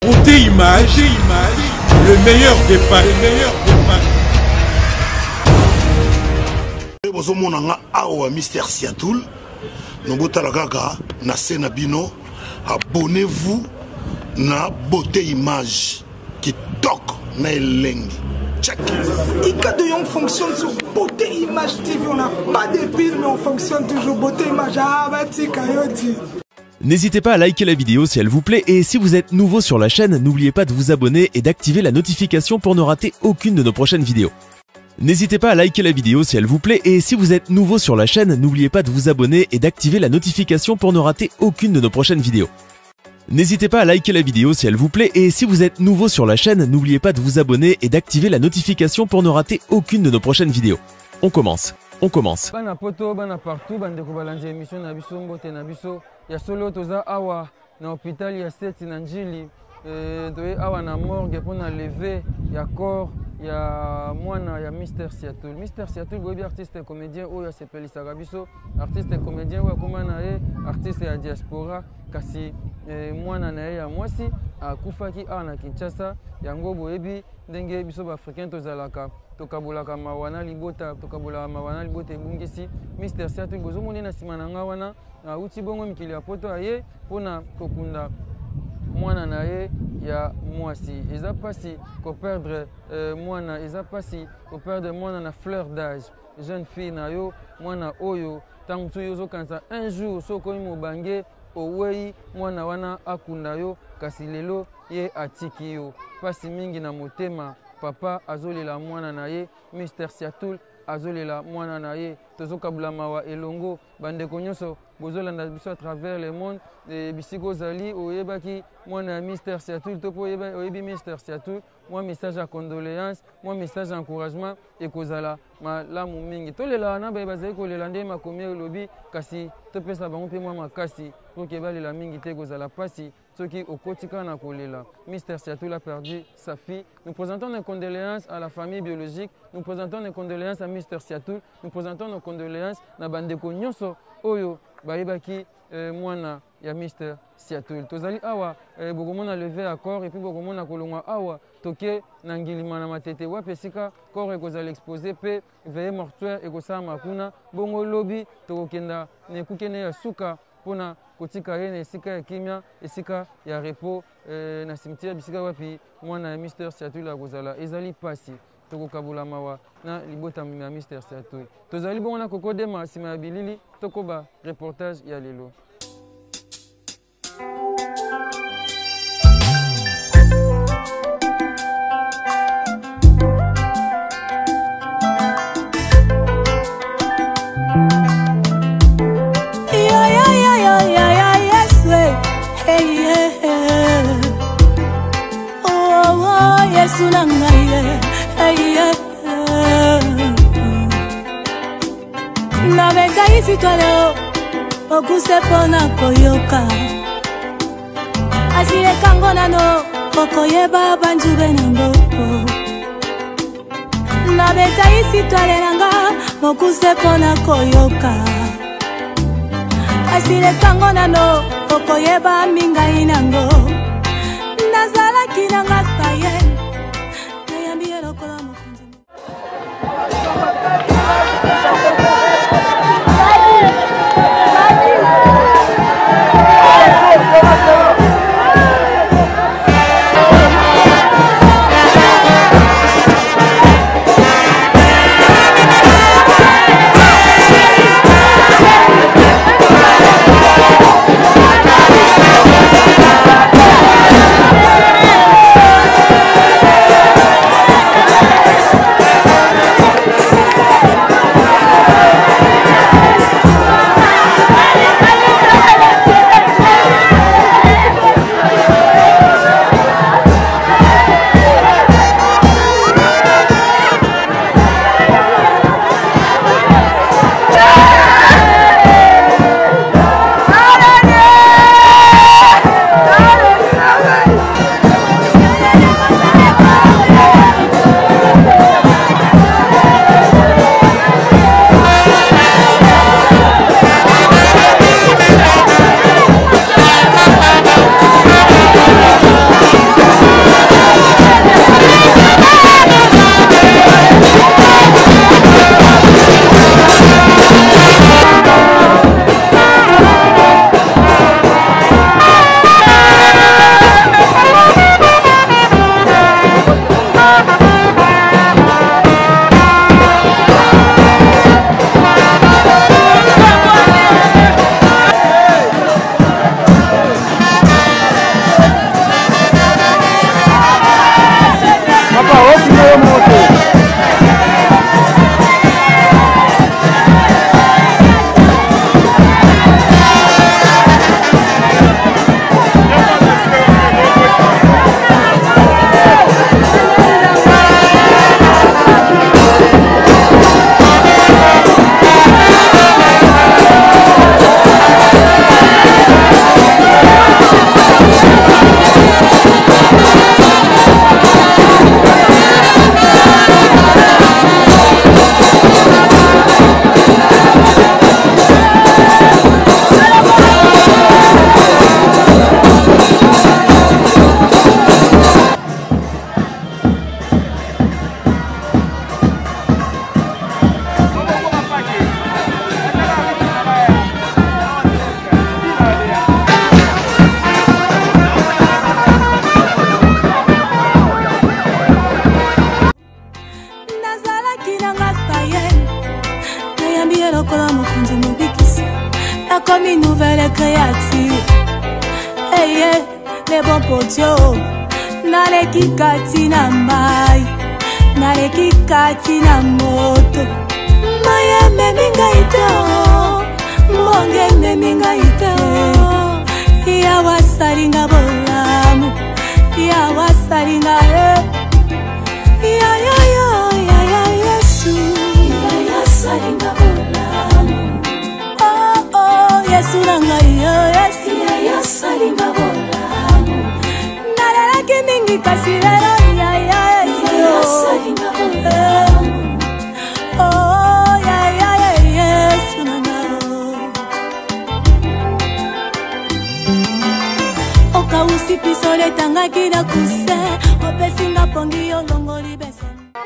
Beauté Image, le meilleur des paris, Bozo monanga awa Mister Siatoul, Nobota Lagaga, na Senabino, abonnez-vous na Beauté Image qui toque na elengi. Check. Ikadoyon fonctionne sur Beauté Image TV, on n'a pas de pile mais on fonctionne toujours Beauté Image. Ah bah Kayoti. N'hésitez pas à liker la vidéo si elle vous plaît et si vous êtes nouveau sur la chaîne, n'oubliez pas de vous abonner et d'activer la notification pour ne rater aucune de nos prochaines vidéos. N'hésitez pas à liker la vidéo si elle vous plaît et si vous êtes nouveau sur la chaîne, n'oubliez pas de vous abonner et d'activer la notification pour ne rater aucune de nos prochaines vidéos. N'hésitez pas à liker la vidéo si elle vous plaît et si vous êtes nouveau sur la chaîne, n'oubliez pas de vous abonner et d'activer la notification pour ne rater aucune de nos prochaines vidéos. On commence. Bana poto bana partout bande ko balanje émission na biso mbote na biso ya solo toza awa na hôpital ya Seti na Njili doye awa na morgue pour na lever ya corps ya mwana ya Mister Siatoul. Mister Siatoul boyebi artiste comédien oyo asepelisaka biso artiste comédien oyo akoma na ye artiste ya diaspora kasi mwana na ye ya mwasi akufaki awa na Kinshasa yango boyebi ndenge biso ba africain tozalaka tokabulaka mawana libota tokabulaka mawana libota ebungisi Mister Siatoul bozomona na sima na nga wana uti bongo mikili ya poto aye mpona kokunda mwana na ye ya mwasi eza pasi ko perdre mwana eza pasi ko perdre mwana na fleur d'âge jeune fille na yo mwana oyo tangu tu yo zokanisa un jour soko mobange owei mwana wana akunda yo kasi lelo ye atiki yo pasi mingi na motema papa azolela mwana na ye Mister Siatoul azolela mwana na ye tozokabula mawa elongo bandeko nyonso bozolanda biso à travers le monde bisiko zali oyebaki mwana ya Mister Siatoul topo oyebi Mister Siatoul moi message à condoléance moi message encouragement ekozala malamu mingi tolela na bazali kolela nde makomi elobi kasi topesa bango mpe mwa makasi pour ke balela mingi te ekozala pasi soki okotika na kolela. Mister Siatoul a perdu sa fille. Nous présentons nos condoléances à la famille biologique. Nous présentons nos condoléances à Mister Siatoul. Nous présentons nos condoléances na bandeko nyonso oyo bayebaki mwana ya Mister Siatoul. Tozali awa bokomona lever à corps et puis bokomona kolongwa awa toke na ngilima na matete wapi esika corps ekozala exposé pe veille mortuaire ekosala makuna bongo lobi tokokenda na ekukene ya suka mpona kotika ye na esika ya kimia esika ya repos na cimetière bisika wapi mwana ya Mister Siatoul akozala ezali pasi tokokabula mawa na libota ya Mister Siatoul. Tozali bongo na kokodema nsima ya bilili tokoba reportage ya lelo. Na beta isi twaleo okuse pona koyoka asile kango nano okoyeba banjube nango na beta isi twalelanga okuse pona koyoka asile kango nano okoyeba mingai nango nazalaki nanga kaye nayambiye lokola mokonzi. nakomi nouvelle créature. Eye, les bons potios. Naleki kati na mai, naleki kati na moto. Maya meminga ito, mbonge meminga ito. Yawa saringa bolamu, yawa saringa ya Yesu, ya saringa bolamu. Oh oh, Yesu nanga Yesu, ya saringa bolamu. Naleki mingi kasirero ya Yesu, ya saringa bolamu. Oh ya Yesu nanga. Oka usipi sole tanga kina kuse, opesinga pongi yolongoli bese.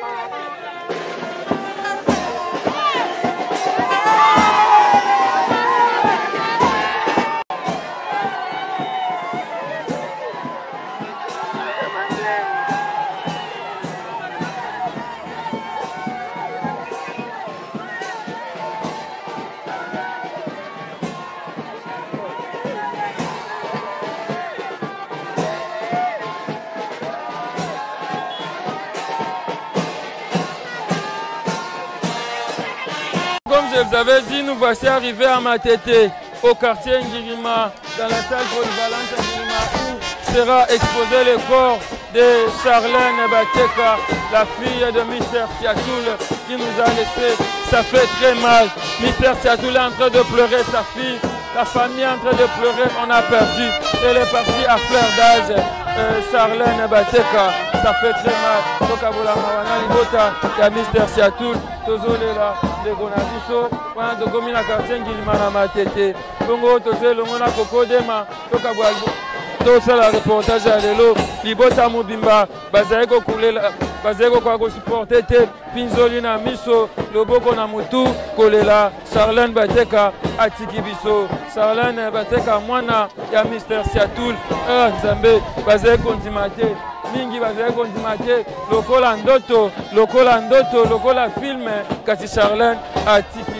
Comme je vous avais dit, nous voici arrivés à Matete, au quartier Ngirima, dans la salle polyvalente Ngirima, où sera exposé le corps de Charlène Bateka, la fille de Mister Siatoul, qui nous a laissé. Ça fait très mal. Mister Siatoul est en train de pleurer sa fille, la famille est en train de pleurer, on a perdu. Elle est partie à fleur d'âge. Charlène Bateka, ça fait très mal. Donc à Mawana Libota, il y a Mister Siatoul, Tozolela, de Gonabiso, pendant que comme il a quartier Ngirima na Matete, Bongo Tozé, le Mona Kokodema, donc à tout ça le reportage à l'élo, Libota Mobimba, Bazeko Kulela, Bazeko Kwago supporté, Pinzolina Miso, Loboko Namutu, Kolela, Charlène Bateka, Atikibiso, Charlène Bateka, Mwana, ya Mister Siatoul, Nzambe, Bazeko Ndimate, Mingi Bazeko Ndimate, Lokola Ndoto, Lokola film, Kasi Charlène, Atikibiso.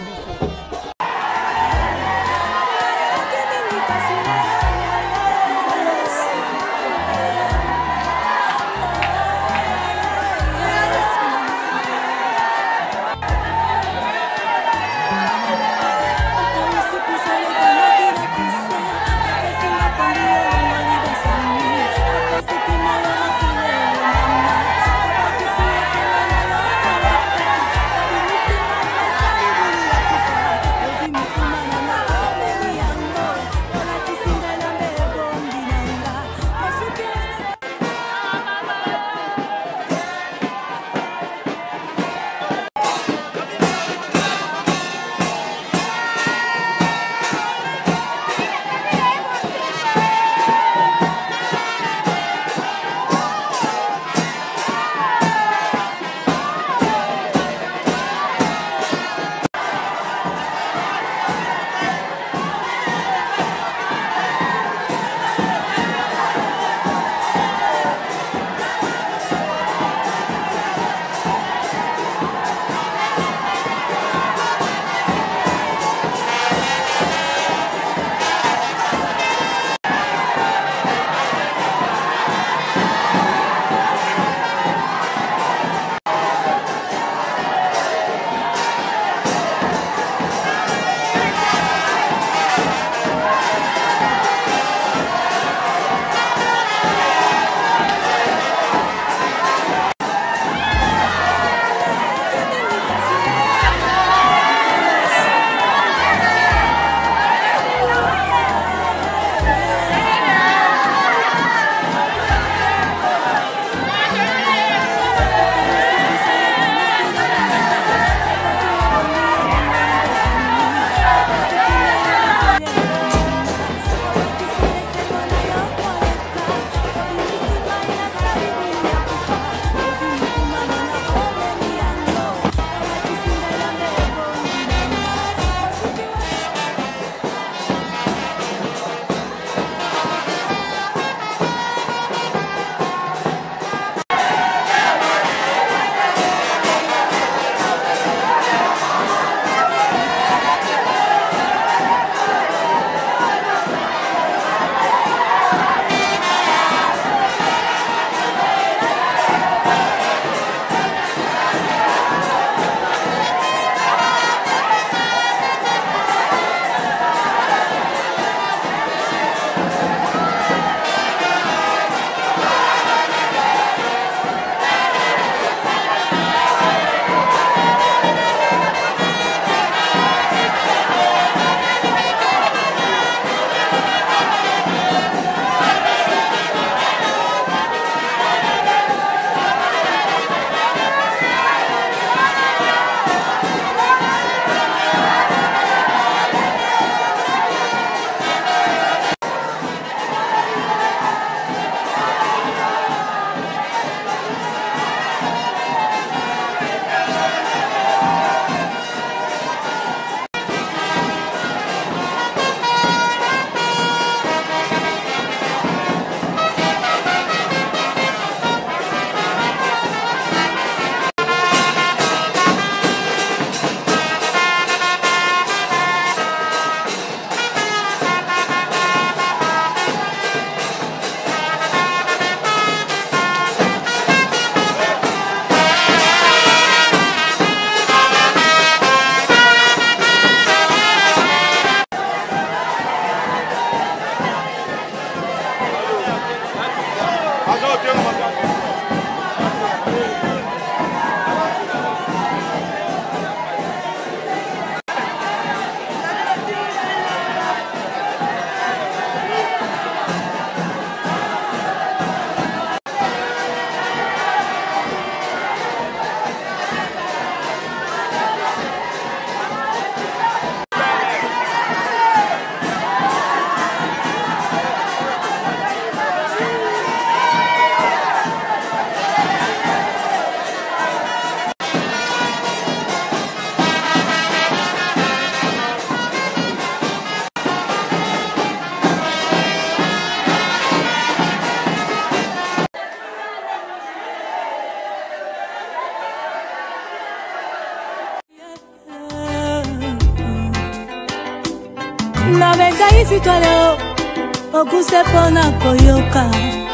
isi twale okuse pona koyoka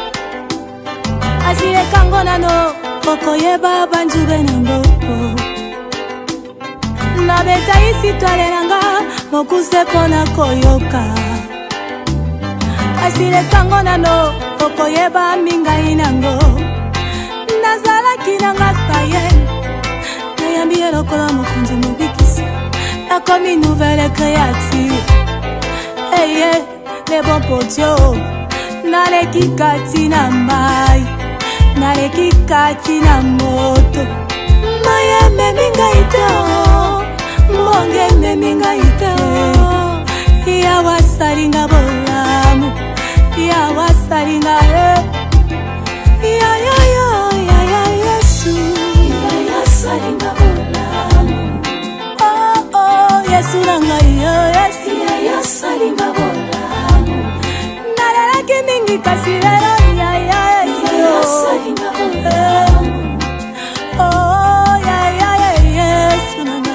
asile kango nano okoyeba banjube nango na beta isi twale nanga okuse pona koyoka asile kango nano okoyeba mingai nango nazalaki nanga kaye nayambi lokola mokonzi mobikisi nakomi nouvelle créature eye les bons potios naleki kati na mai naleki kati na moto mai ememi ngai te mbonge ememi ngai te yawa salinga bolamu yawa salinga Yesu ya salinga bolamu oh Yesu nanga Yesu ya salinga bolamu nalelaki mingi kasi lelo ya salinga bolamu oh ya Yesu nanga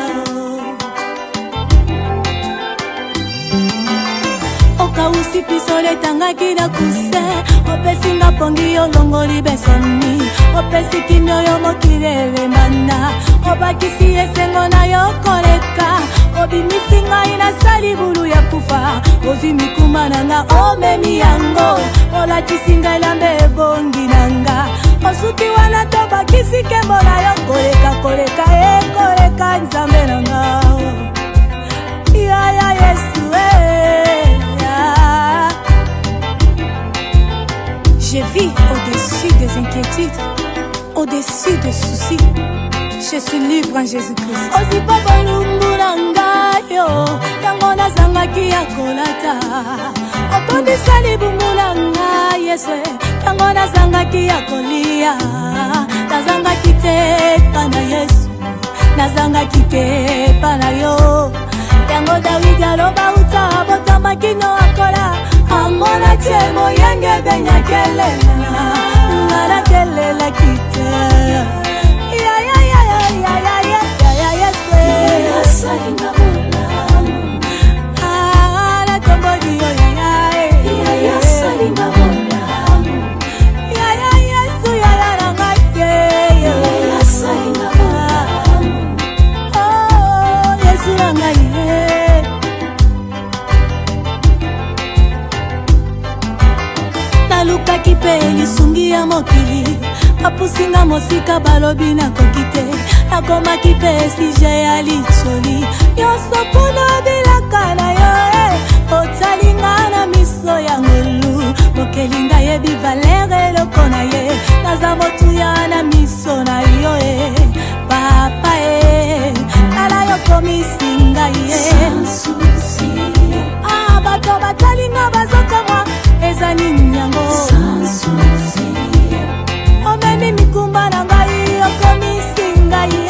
okausi pisole tangaki na kuse opesinga pongi olongoli besoni opesi kimyo yo mokilele mana obakisi esengo na yo koleka obimisi ngai na sali bulu ya kufa ozi mikuma nanga omemi yango olatisi ngai lambe ebongi nanga osuki wana tobakisi kembo na yo koleka koleka nzambe nanga ya Yesu Je vis au-dessus des inquiétudes, au-dessus des soucis. Je suis libre en Jésus-Christ. Osi papa lumbulanga yo, yango nazangaki ya kolata. Okondisa libumbulanga Yesu, yango nazangaki ya kolia. Nazangaki te pana Yesu, nazangaki te pana yo. Yango David aloba uta botama kino akola. Amona tie moyenge benya kelela ngara kelela kite ya salinga bolamu ala tombodi yo ya salinga bolamu ya Yesu ya ranga ya salinga bolamu oh Yesu ranga lukaki pe lisungi ya mokili apusinga mosika balobi nakokite nakomaki pe sije ya licholi nyonso mpona bilaka na yo otalinga na miso ya ngolu mokelinga yebi valere eloko na ye naza motuya na miso na yo papa tala yo komisinga ye bato batalinga bazokamwa ezani nyango omemi mikumba na ngai okomisinga ye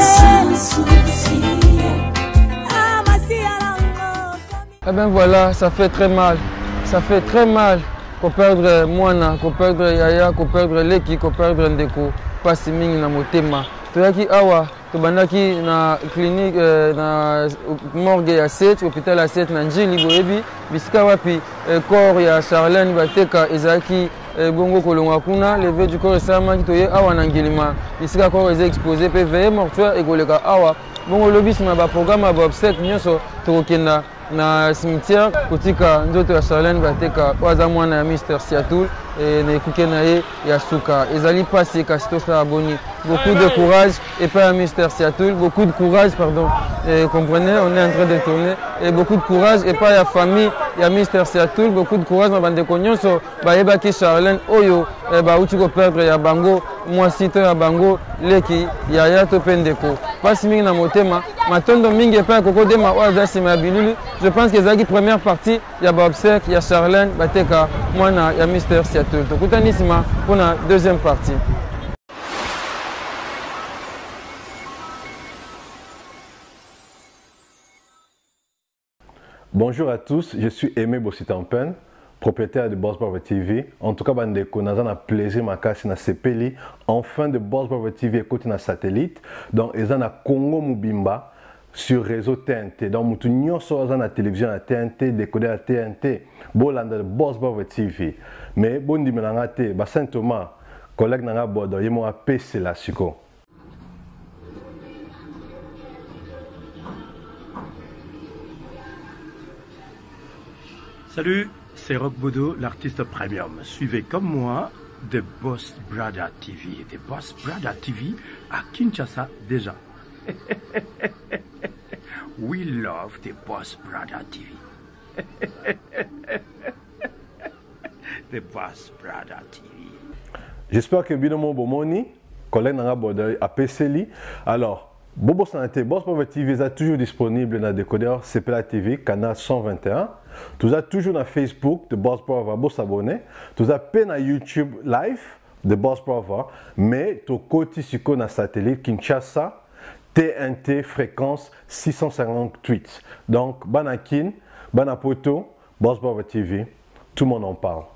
Eh bien voilà, ça fait très mal qu'on perdre Mwana, qu'on perdre Yaya, qu'on perdre Leki, qu'on perdre Ndeko pasi mingi na motema toyaki awa tobandaki na clinique na morgue ya 7 hôpital ya 7 na Njili boyebi bisika wapi corps ya Charlène bateka ezaki bongo kolongwa kuna levé du corps esamaki toye awa na Ngilima bisika corps eza exposé pe veille mortuaire ekoleka awa bongo lobisima ba programme ba obsèque nyonso tokokenda na cimetière kotika nzoto ya Charlène bateka waza mwana ya Mr Siatul na ekuke na ye ya suka ezali pasi kasi tosala boni beaucoup de courage et pas à Mr Siatul beaucoup de courage pardon comprenez on est en train de tourner et beaucoup de courage et pas ya famille ya Mr Siatul beaucoup de courage na bandeko nyonso bayebaki Charlène oyo bauti ko perdre ya bango mwasi to ya bango Leki Yaya to pe ndeko pasi mingi na motema matondo mingi epai kokodema oyo aza nsima ya bilulu je pense que ezalaki première partie ya baobsèque ya Charlène bateka mwana ya Mr Siatul tokutani nsima mpona deuxième partie. Bonjour à tous, je suis Aimé Bossitampen, propriétaire de Boss Brother TV. En tout cas, bandeko, nous avons un plaisir makasi na sepeli. Enfin de Boss Brother TV écoute na satellite. Donc, ils ont na Congo Mubimba sur réseau TNT. Donc, mutu nyonso aza na télévision à TNT, décodeur à TNT, bolanda Boss Brother TV. Mais bon dimenanga te, ba Saint Thomas, collègue nanga bodo, yemo a PC la siko. Salut, c'est Rock Bodo, l'artiste premium. Suivez comme moi The Boss Brother TV. The Boss Brother TV à Kinshasa déjà. We love The Boss Brother TV. The Boss Brother TV. J'espère que Binomo Bomoni, collègue nanga bodo a PC. Alors, Bobo Santé, Boss Brother TV est toujours disponible dans le décodeur CPLA TV, canal 121. Tu as toujours dans Facebook de Boss Brother, vous s'abonner. Tu as peine à YouTube live de Boss Brother, mais tu as côté sur le satellite Kinshasa, TNT fréquence 658. Donc, Banakin, Banapoto, Boss Brother TV, tout le monde en parle.